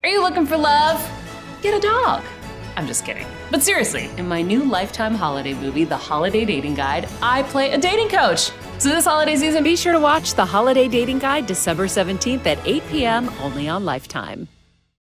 Are you looking for love? Get a dog. I'm just kidding. But seriously, in my new Lifetime holiday movie, The Holiday Dating Guide, I play a dating coach. So this holiday season, Be sure to watch The Holiday Dating Guide December 17th at 8 p.m. only on Lifetime.